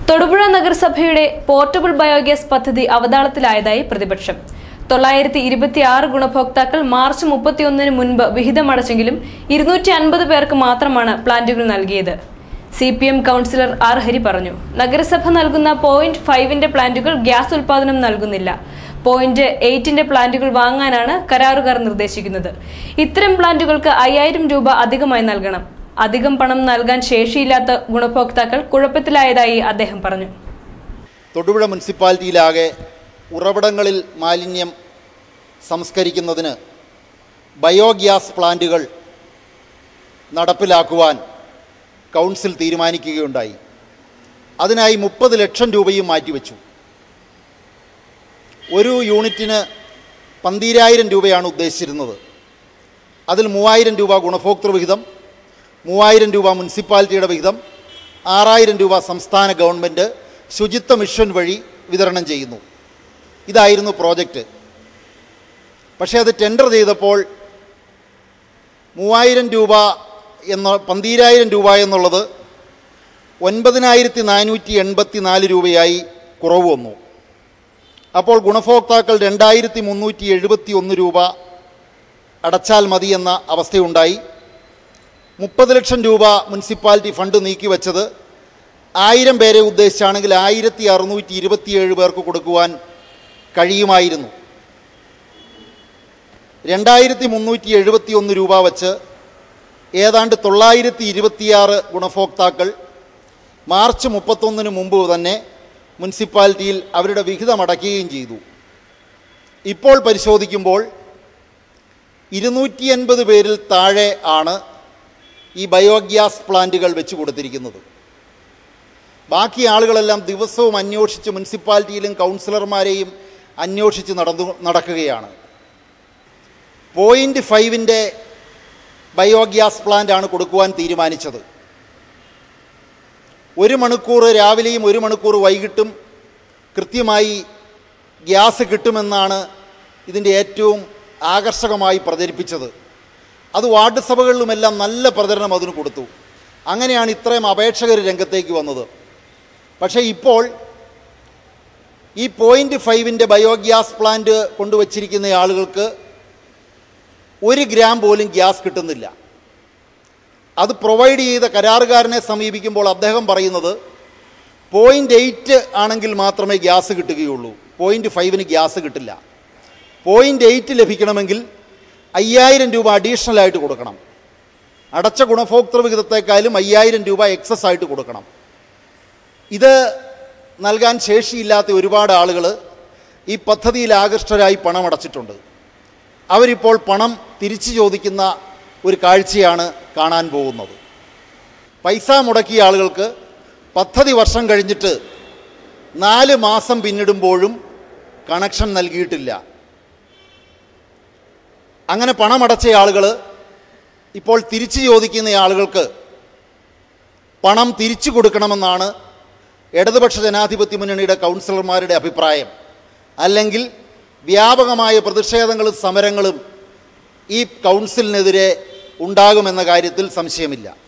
തൊടുപുഴ നഗരസഭയുടെ portable biogas പദ്ധതി അവതാളത്തിലായതായി പ്രതിപക്ഷം. 926 ഗുണഭോക്താക്കൾ മാർച്ച് 31 മുൻപ് വിഹിതമടച്ചെങ്കിലും 250 പേർക്ക് മാത്രമാണ് പ്ലാന്റുകൾ നൽകിയത്. CPM കൗൺസിലർ ആർ ഹരി പറഞ്ഞു. നഗരസഭ നൽകുന്ന പോയിന്റ് 5 പ്ലാന്റുകൾ ഗ്യാസ് ഉൽപാദനം നൽകുന്നില്ല. പോയിന്റ് 8 പ്ലാന്റുകൾ വാങ്ങാനാണ് കരാറുകാർ നിർദ്ദേശിക്കുന്നത്. ഇത്തരം പ്ലാന്റുകൾക്ക് 5000 രൂപ അധികമായി നൽകണം. അധികം പണം നൽകാൻ ശേഷിയില്ലാത്ത ഗുണഭോക്താക്കൾ കുഴപ്പത്തിലായതായി അദ്ദേഹം പറഞ്ഞു. തൊടുപുഴ മുനിസിപ്പാലിറ്റിയിലാകെ ഉറവിടങ്ങളിൽ മാലിന്യം സംസ്കരിക്കുന്നതിന് ബയോഗ്യാസ് പ്ലാന്റുകൾ നടപ്പിലാക്കുവാൻ കൗൺസിൽ തീരുമാനിക്കുകയുണ്ടായി. അതിനായി 30 ലക്ഷം രൂപയും മാറ്റിവെച്ചു. ഒരു യൂണിറ്റിന് 12,000 രൂപയാണ് ഉദ്ദേശിച്ചിരുന്നത്. അതിൽ 3000 രൂപ ഗുണഭോക്തൃ വിഹിതം, 3000 രൂപ മുനിസിപ്പാലിറ്റിയുടെ വിഹിതം, 6000 രൂപ സംസ്ഥാന ഗവൺമെൻറ് ശുചിത്വ മിഷൻ വഴി വിതരണം ചെയ്യുന്നു. ഇതായിരുന്നു പ്രോജക്റ്റ്. പക്ഷേ അത് ടെൻഡർ ചെയ്തപ്പോൾ 3000 രൂപ 12,000 രൂപ എന്നുള്ളത് 9,484 രൂപയായി കുറവ് വന്നു. അപ്പോൾ ഗുണഭോക്താക്കൾ 2,371 രൂപ അടച്ചാൽ മതി എന്ന അവസ്ഥയുണ്ടായി. 30 ലക്ഷം രൂപ മുനിസിപ്പാലിറ്റി ഫണ്ട് നീക്കിവെച്ചത് 1000 പേരെ ഉദ്ദേശിച്ചാണെങ്കിൽ 1,627 പേർക്ക് കൊടുക്കുവാൻ കഴിയുമായിരുന്നു. 2,371 രൂപ വച്ച് ഏതാണ്ട് 926 ഗുണഭോക്താക്കൾ മാർച്ച് 31 മുമ്പ് തന്നെ മുനിസിപ്പാലിറ്റിയിൽ അവരുടെ വിഹിതം അടയ്ക്കുകയും ചെയ്തു. ഇപ്പോൾ പരിശോധിക്കുമ്പോൾ 280 പേരിൽ താഴെ ആണ് ഈ ബയോഗ്യാസ് പ്ലാന്റുകൾ വെച്ച് കൊടുത്തിരിക്കുന്നത്. ബാക്കി ആളുകളെല്ലാം ദിവസവും അന്വേഷിച്ച് മുനിസിപ്പാലിറ്റിയിലും കൗൺസിലർമാരെയും അന്വേഷിച്ച് നടക്കുകയാണ്. പോയിന്റ് 5 ബയോഗ്യാസ് പ്ലാന്റാണ് കൊടുക്കുവാൻ തീരുമാനിച്ചത്. 1 മണിക്കൂർ രാവിലെയും 1 മണിക്കൂർ വൈകിട്ടും കൃത്യമായി ഗ്യാസ് കിട്ടുമെന്നാണ് ഇതിൻ്റെ ഏറ്റവും ആകർഷകമായി പ്രചരിപ്പിച്ചത്. അത് വാർഡ് സഭകളിലുമെല്ലാം നല്ല പ്രചരണം അതിന് കൊടുത്തു. അങ്ങനെയാണ് ഇത്രയും അപേക്ഷകർ രംഗത്തേക്ക് വന്നത്. പക്ഷേ ഇപ്പോൾ ഈ പോയിന്റ് 5 ബയോഗ്യാസ് പ്ലാന്റ് കൊണ്ടുവച്ചിരിക്കുന്ന ആളുകൾക്ക് 1 ഗ്രാം പോലും ഗ്യാസ് കിട്ടുന്നില്ല. അത് പ്രൊവൈഡ് ചെയ്ത കരാറുകാരനെ സമീപിക്കുമ്പോൾ അദ്ദേഹം പറയുന്നത് പോയിന്റ് 8 ആണെങ്കിൽ മാത്രമേ ഗ്യാസ് കിട്ടുകയുള്ളൂ, പോയിന്റ് 5 ഗ്യാസ് കിട്ടില്ല. പോയിന്റ് 8 ലഭിക്കണമെങ്കിൽ 5000 രൂപ അഡീഷണലായിട്ട് കൊടുക്കണം. അടച്ച ഗുണഭോക്തൃ വിഹിതത്തെക്കാളും 5000 രൂപ എക്സസ് ആയിട്ട് കൊടുക്കണം. ഇത് നൽകാൻ ശേഷിയില്ലാത്ത ഒരുപാട് ആളുകൾ ഈ പദ്ധതിയിൽ ആകൃഷ്ടരായി പണം അടച്ചിട്ടുണ്ട്. അവരിപ്പോൾ പണം തിരിച്ചു ചോദിക്കുന്ന ഒരു കാഴ്ചയാണ് കാണാൻ പോകുന്നത്. പൈസ മുടക്കിയ ആളുകൾക്ക് പദ്ധതി വർഷം കഴിഞ്ഞിട്ട് 4 മാസം പിന്നിടുമ്പോഴും കണക്ഷൻ നൽകിയിട്ടില്ല. അങ്ങനെ പണമടച്ച ആളുകൾ ഇപ്പോൾ തിരിച്ചു ചോദിക്കുന്ന ആളുകൾക്ക് പണം തിരിച്ചു കൊടുക്കണമെന്നാണ് ഇടതുപക്ഷ ജനാധിപത്യ മുന്നണിയുടെ കൗൺസിലർമാരുടെ അഭിപ്രായം. അല്ലെങ്കിൽ വ്യാപകമായ പ്രതിഷേധങ്ങളും സമരങ്ങളും ഈ കൗൺസിലിനെതിരെ ഉണ്ടാകുമെന്ന കാര്യത്തിൽ സംശയമില്ല.